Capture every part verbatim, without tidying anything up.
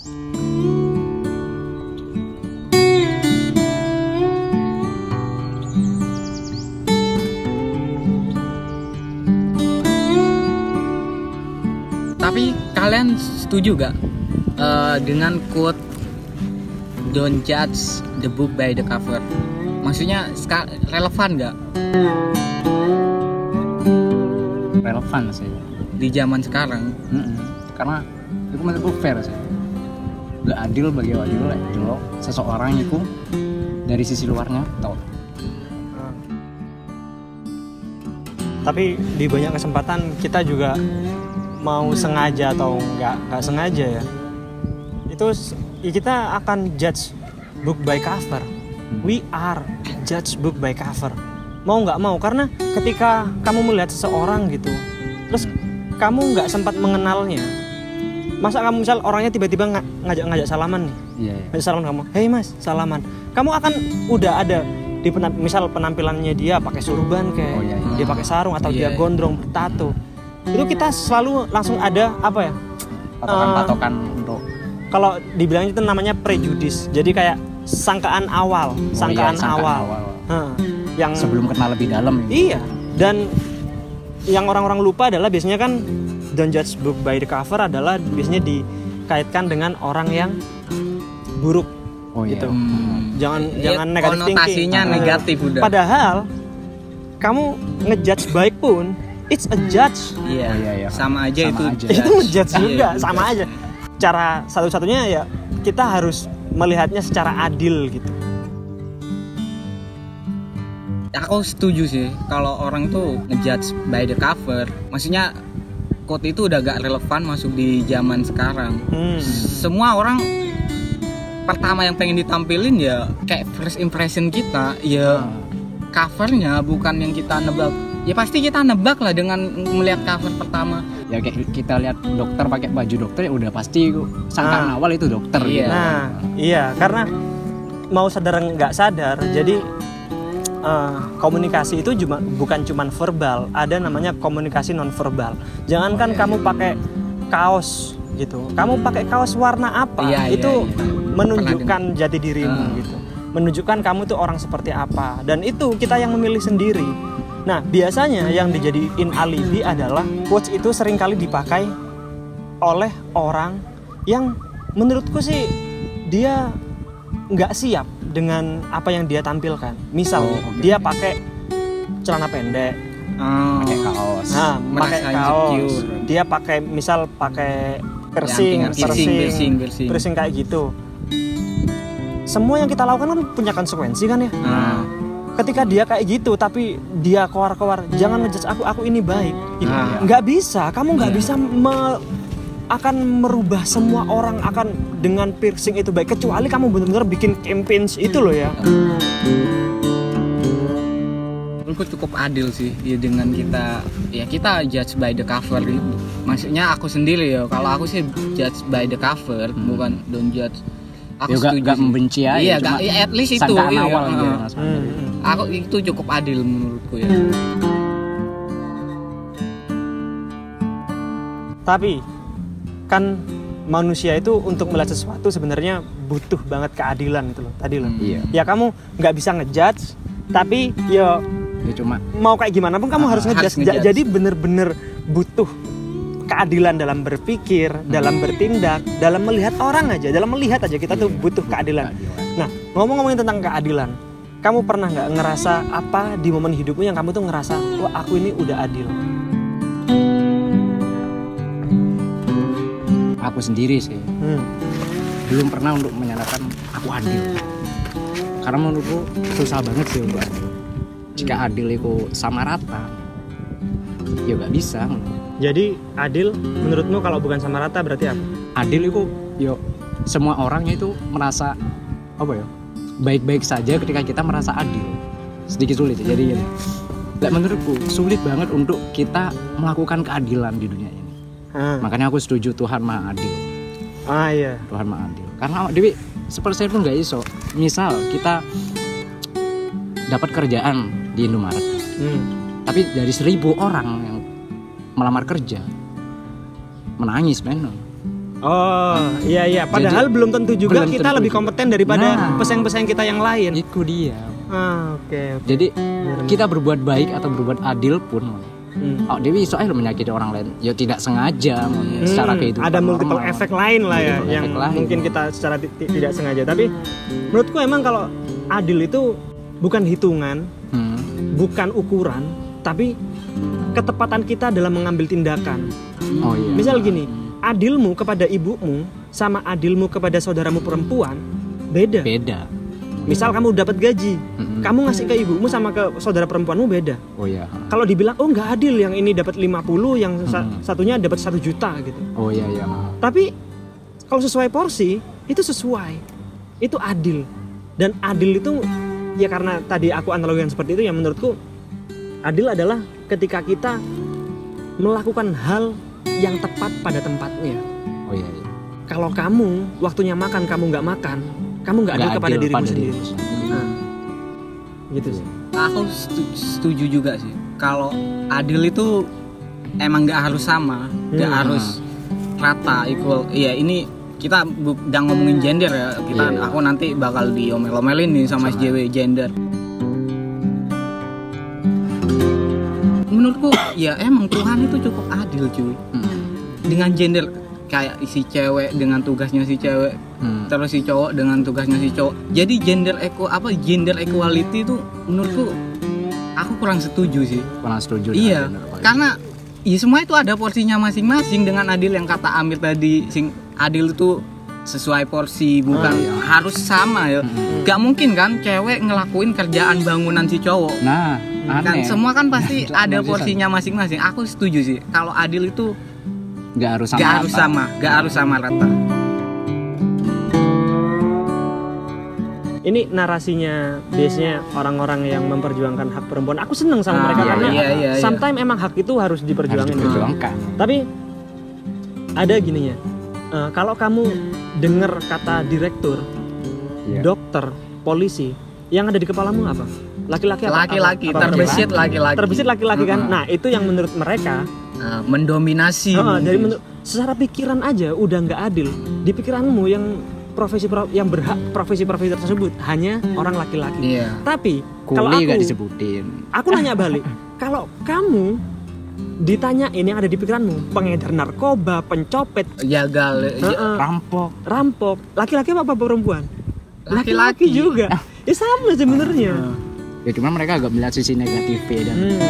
Tapi kalian setuju gak uh, dengan quote "Don't judge the book by the cover"? Maksudnya ska- relevan gak? Relevan sih di zaman sekarang. Mm-mm. Karena itu menurutku fair sih. Gak adil bagi adil lah dulu seseorang itu dari sisi luarnya tau. Tapi di banyak kesempatan kita juga mau sengaja atau nggak nggak sengaja ya, itu ya kita akan judge book by cover. We are judge book by cover, mau nggak mau, karena ketika kamu melihat seseorang gitu, terus kamu nggak sempat mengenalnya, masa kamu misal orangnya tiba-tiba ng- ngajak-ngajak salaman nih, Iya, iya. ngajak salaman kamu, hey mas salaman, kamu akan udah ada di penamp- misal penampilannya dia pakai surban kayak, Oh, iya, iya. dia pakai sarung atau Iya, dia iya. gondrong bertato, itu kita selalu langsung ada apa ya? Patokan-patokan untuk Kalau dibilang itu namanya prejudis. Jadi kayak sangkaan awal, oh, sangkaan iya, sangkaan awal. awal. Heeh. Yang Sebelum kenal lebih dalam. Iya. Dan yang orang-orang lupa adalah biasanya kan don't judge book by the cover adalah biasanya dikaitkan dengan orang yang buruk. Oh iya. Gitu. Hmm. Jangan Iya, jangan negatif thinking. konotasinya Nah, negatif udah. Padahal kamu ngejudge baik pun it's a judge. Iya. Oh, iya, iya. Sama aja Sama itu. aja. Itu ngejudge Iya, juga, juga. sama aja. Cara satu-satunya ya kita harus melihatnya secara adil gitu. Aku setuju sih kalau orang tuh ngejudge by the cover. Maksudnya quote itu udah gak relevan masuk di zaman sekarang. Hmm. Semua orang pertama yang pengen ditampilin ya kayak first impression kita, ya covernya, bukan yang kita nebak. Ya pasti kita nebak lah dengan melihat cover pertama. Ya kayak kita lihat dokter pakai baju dokter ya udah pasti sangkaan Nah. awal itu dokter. Iya. gitu. Nah, iya, karena mau sadar nggak sadar, jadi eh, komunikasi itu cuma bukan cuman verbal, ada namanya komunikasi non verbal. Jangankan Oh, iya, kamu iya. pakai kaos gitu, kamu pakai kaos warna apa, Iya, itu iya, iya. menunjukkan jati dirimu Ah. gitu, menunjukkan kamu tuh orang seperti apa, dan itu kita yang memilih sendiri. Nah, biasanya yang dijadiin alibi adalah quotes itu seringkali dipakai oleh orang yang menurutku sih dia nggak siap dengan apa yang dia tampilkan. Misal Oh, oke. dia pakai celana pendek, Oh. Pakai kaos. nah Merasa pakai kaos, insecure. dia pakai misal pakai piercing, Piercing, piercing, piercing. piercing kayak gitu. Semua yang kita lakukan kan punya konsekuensi kan ya. Ah. Ketika dia kayak gitu tapi dia keluar-keluar, jangan ngejudge aku, aku ini baik gitu. Ah. Nggak bisa, kamu nggak Iya. bisa me- akan merubah semua orang akan dengan piercing itu baik, kecuali kamu benar-benar bikin campaigns itu loh ya. Menurutku cukup adil sih ya dengan kita ya kita judge by the cover gitu. Maksudnya aku sendiri ya, kalau aku sih judge by the cover, bukan don't judge. Aku Ya gak, setuju gak sih. membenci aja. Iya, cuma gak, ya at least itu. sangkaan Iya, awal uh, gitu. uh. Mas. Hmm. Aku itu cukup adil menurutku ya. Tapi kan manusia itu untuk melihat sesuatu sebenarnya butuh banget keadilan itu loh tadi loh. Hmm. Iya. Ya kamu nggak bisa ngejudge, tapi ya Ya cuma mau kayak gimana pun kamu Ah, harus harus ngejudge. Ja- ngejudge. Jadi bener-bener butuh keadilan dalam berpikir, dalam bertindak, dalam melihat orang aja, dalam melihat aja kita tuh Iya, butuh keadilan. keadilan. Nah, ngomong-ngomongin tentang keadilan, kamu pernah nggak ngerasa apa di momen hidupmu yang kamu tuh ngerasa, wah aku ini udah adil? aku sendiri sih Hmm. belum pernah untuk menyatakan aku adil. Karena menurutku susah banget sih untuk adil. Jika adil itu sama rata, ya gak bisa. Jadi adil menurutmu kalau bukan sama rata berarti apa? Adil itu yo semua orangnya itu merasa apa ya baik-baik saja ketika kita merasa adil. Sedikit sulit ya. Jadi ya, like, menurutku sulit banget untuk kita melakukan keadilan di dunia ini. Ah, Makanya aku setuju Tuhan Maha Adil. ah iya. Tuhan Maha Adil. Karena Dewi sepersen pun nggak iso. Misal kita dapat kerjaan di Indomaret, Hmm. tapi dari seribu orang yang melamar kerja menangis memang. Oh, iya iya. Padahal Jadi, belum tentu juga belum kita tentu lebih juga. kompeten daripada Nah. pesaing-pesaing kita yang lain. Itu dia. Ah, oke. oke. Jadi kita berbuat baik atau berbuat adil pun, Hmm. oh Dewi soalnya menyakiti orang lain, ya tidak sengaja, Hmm, secara kehidupan ada multiple normal. efek lain lah ya Multiple yang efek lain. mungkin kita secara ti- ti- tidak sengaja. Tapi menurutku emang kalau adil itu bukan hitungan, Hmm. bukan ukuran, tapi ketepatan kita dalam mengambil tindakan. Oh iya. Misal gini, adilmu kepada ibumu sama adilmu kepada saudaramu perempuan beda. Beda. Misal kamu dapat gaji, Mm-mm. kamu ngasih ke ibumu sama ke saudara perempuanmu beda. Oh iya. Kalau dibilang oh nggak adil, yang ini dapat lima puluh, yang sa- Mm. satunya dapat satu juta gitu. Oh iya iya. Tapi kalau sesuai porsi itu sesuai, itu adil. Dan adil itu ya karena tadi aku analogikan seperti itu, ya menurutku adil adalah ketika kita melakukan hal yang tepat pada tempatnya. Oh iya iya. Kalau kamu waktunya makan kamu nggak makan, kamu nggak adil Nggak kepada adil dirimu pada sendiri. dirimu sendiri. Nah, gitu sih. Aku setu- setuju juga sih. Kalau adil itu emang nggak harus sama, nggak Hmm. harus rata equal. Iya ini kita udah ngomongin gender ya. Kita Iya, iya. aku nanti bakal diomel-omelin nih sama, Sama. S J W gender. Menurutku ya emang Tuhan itu cukup adil cuy. Hmm. Dengan gender kayak si cewek dengan tugasnya si cewek, Hmm. terus si cowok dengan tugasnya si cowok. Jadi gender equal apa gender equality itu menurutku aku kurang setuju sih. Kurang setuju. Iya, dengan gender karena ya semua itu ada porsinya masing-masing. Dengan adil yang kata Amir tadi, sing adil itu sesuai porsi, bukan Oh, iya. harus sama ya. Hmm. Gak mungkin kan cewek ngelakuin kerjaan bangunan si cowok. Nah, Kan aneh. semua kan pasti Nggak ada konsisten. porsinya masing-masing. Aku setuju sih. Kalau adil itu nggak harus sama. gak harus sama, gak harus sama rata. Ini narasinya biasanya orang-orang yang memperjuangkan hak perempuan. Aku seneng sama Ah, mereka iya, karena iya, iya, iya. sometimes emang hak itu harus Harus diperjuangin. diperjuangkan. Tapi ada gininya. Eh, kalau kamu dengar kata direktur, Iya. dokter, polisi, yang ada di kepalamu apa? Laki-laki apa? Laki-laki, apa- apa- terbesit apa? laki-laki. Terbesit laki-laki kan. Mm-mm. Nah, itu yang menurut mereka Nah, mendominasi. Heeh, dari menurut secara pikiran aja udah nggak adil. Di pikiranmu yang profesi yang berhak profesi-profesi tersebut hanya orang laki-laki. Iya. Tapi kalau Kuli aku nggak disebutin. aku nanya balik, kalau kamu ditanyain yang ada di pikiranmu, pengedar narkoba, pencopet, Jagal. ja- heeh, Rampok. rampok, laki-laki apa, apa perempuan? Laki-laki. juga. Ya sama sebenarnya. Ya cuma mereka agak melihat sisi negatifnya dan Hmm.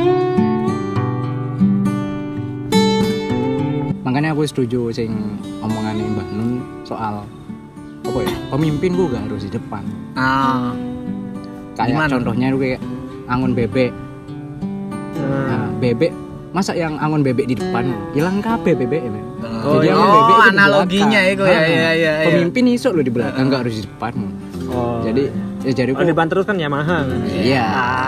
makanya aku setuju sing omongannya Mbak Nun soal apa ya, pemimpin gue gak harus di depan. Ah, Kayak Gimana? contohnya itu kayak angon bebek. Nah, Nah, bebek masa yang angon bebek di depan hilang kabeh bebek men. Oh, Jadi iya. angon bebek Oh, itu di analoginya belakang. itu ya, Ah, iya, iya, iya. Pemimpin iso lo di belakang gak harus di depan. oh. Jadi ya jadi kalau di depan terus kan Yamaha kan. iya.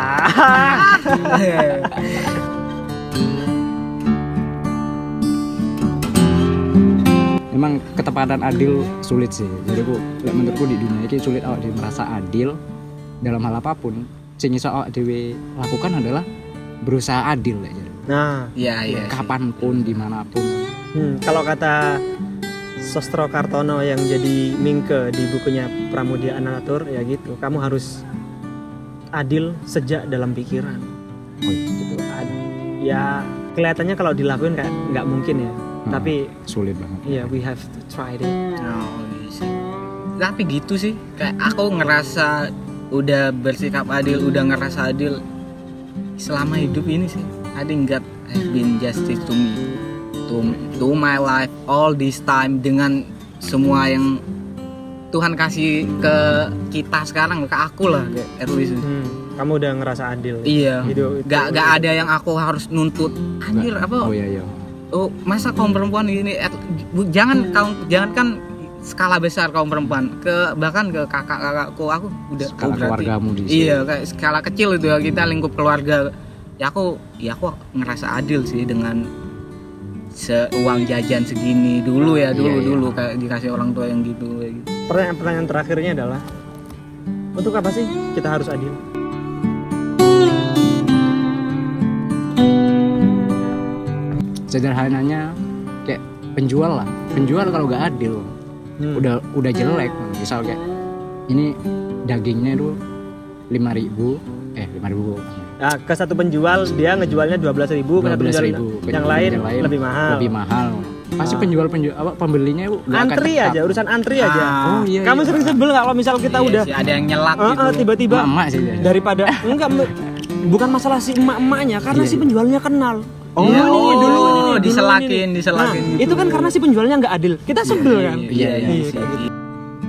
Memang ketepatan adil sulit sih. Jadi aku, lek menurutku di dunia ini sulit awak dhewe merasa adil dalam hal apapun. Sing iso awak dhewe lakukan adalah berusaha adil ya. Jadi. Nah, Iya, iya. Kapanpun, dimanapun. hmm, kalau kata Sostro Kartono yang jadi Mingke di bukunya Pramudia Analatur ya gitu, kamu harus adil sejak dalam pikiran. Oh, iya. Gitu. Ad- ya kelihatannya kalau dilakuin kayak nggak mungkin ya, Hmm. tapi Sulit banget. ya we have to try it. Oh, iya sih. Tapi gitu sih, kayak aku ngerasa udah bersikap adil, udah ngerasa adil selama hidup ini sih. I think God has been justice to me, to to my life all this time, dengan semua yang Tuhan kasih ke kita sekarang, ke aku lah, kayak at least. Hmm, kamu udah ngerasa adil. Iya. Hidup- Gak gak ada yang aku harus nuntut. Anjir apa? Oh iya iya. Oh, masa kaum perempuan gini eh, bu- jangan kaum jangan kan skala besar kaum perempuan, ke bahkan ke kakak-kakakku aku udah Skala oh, berarti- keluargamu di sini. Iya, kayak skala kecil itu ya, kita lingkup keluarga. Ya aku ya aku ngerasa adil sih dengan seuang jajan segini dulu ya, dulu Iya, iya. dulu kayak dikasih orang tua yang gitu kayak gitu. Pertanyaan, pertanyaan terakhirnya adalah untuk apa sih kita harus adil? Sederhananya kayak penjual lah. penjual kalau nggak adil Hmm. udah udah jelek. Misal kayak ini dagingnya itu lima ribu eh lima ribu Nah, ke satu penjual dia ngejualnya dua belas ribu, ke satu penjual yang lain, lebih mahal. lebih mahal pasti Ah. penjual penjual apa pembelinya itu nggak akan Antri tetap. aja, urusan antri aja. Ah. Oh iya, Kamu iya. sering sebel nggak kalau misal kita Iya udah sih, ada yang nyelak eh, gitu. eh, tiba-tiba Emak-emak sih biasanya. daripada enggak me- bukan masalah si emak-emaknya karena Iya, si iya. penjualnya kenal. Oh, ini nih, oh, dulu ini, dulu diselakin, ini nih. diselakin Nah, gitu. itu kan karena si penjualnya nggak adil. Kita sebel kan? Iya, iya, iya iya. sih. kayak gitu.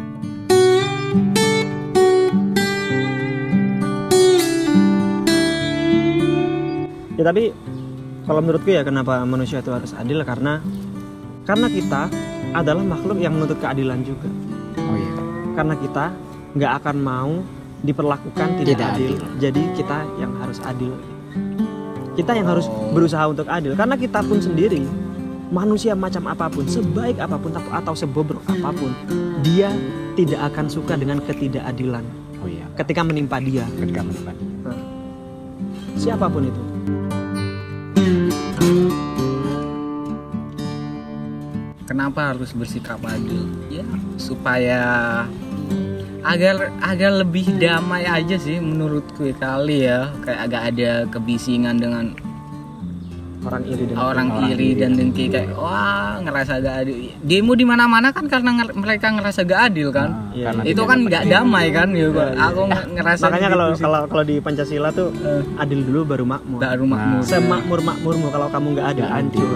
Ya tapi kalau menurutku ya kenapa manusia itu harus adil karena karena kita adalah makhluk yang menuntut keadilan juga. Oh iya. Karena kita nggak akan mau diperlakukan tidak, Tidak adil. adil. Jadi kita yang harus adil. Kita yang harus Oh. berusaha untuk adil karena kita pun sendiri manusia macam apapun, sebaik apapun atau sebobrok apapun, dia tidak akan suka dengan ketidakadilan Oh iya. ketika menimpa dia. Ketika menekan. Nah, siapapun itu. Kenapa harus bersikap adil? Ya supaya agar agar lebih damai aja sih menurutku kali ya. Kayak agak ada kebisingan dengan Orang iri dan orang, Orang iri iri dan dan dengki kayak wah ngerasa gak adil. Demo di mana-mana kan karena nger- mereka ngerasa gak adil kan. Nah, Iya, karena iya. Itu tidak kan dapat- nggak damai kan ya. Iya, iya. Aku nge- ngerasa Makanya gitu kalau sih. kalau kalau di Pancasila tuh Eh. adil dulu baru makmur. Baru makmur. Semakmur makmurmu, kalau kamu nggak adil Nggak hancur.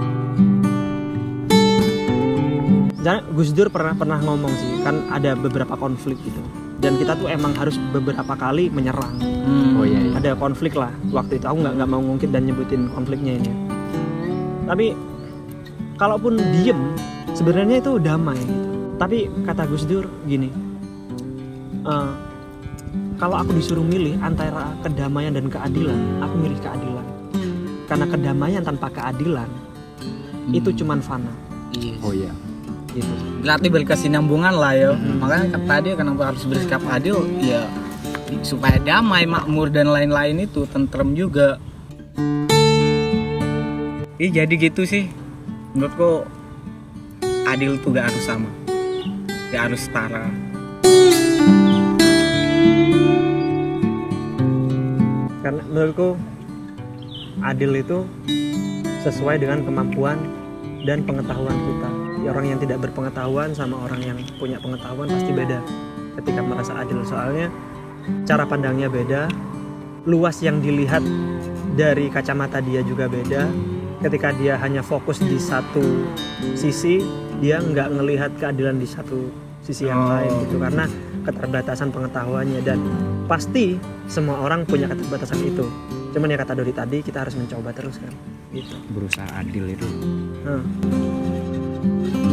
Jangan, Gus Dur pernah pernah ngomong sih kan ada beberapa konflik gitu dan kita tuh emang harus beberapa kali menyerang. Hmm. Oh iya, iya. Ada konflik lah waktu itu, aku nggak nggak mau ngungkit dan nyebutin konfliknya ini. Tapi kalaupun diem sebenarnya itu damai gitu. Tapi kata Gus Dur gini, "Eh, kalau aku disuruh milih antara kedamaian dan keadilan, aku milih keadilan. Karena kedamaian tanpa keadilan itu cuman fana." Iya. Oh iya. Gitu. Berarti berkesinambungan lah ya. Makanya kata tadi kenapa harus bersikap adil ya supaya damai, makmur dan lain-lain itu tentrem juga. Ih jadi gitu sih. Menurutku adil tuh gak harus sama. Gak harus setara. Karena menurutku adil itu sesuai dengan kemampuan dan pengetahuan kita. Ya, orang yang tidak berpengetahuan sama orang yang punya pengetahuan pasti beda ketika merasa adil. Soalnya cara pandangnya beda, luas yang dilihat dari kacamata dia juga beda. Ketika dia hanya fokus di satu sisi, dia nggak ngelihat keadilan di satu sisi yang Oh. lain gitu karena keterbatasan pengetahuannya. Dan pasti semua orang punya keterbatasan itu. Cuman ya kata Dodi tadi, kita harus mencoba terus kan gitu. Berusaha adil itu Nah.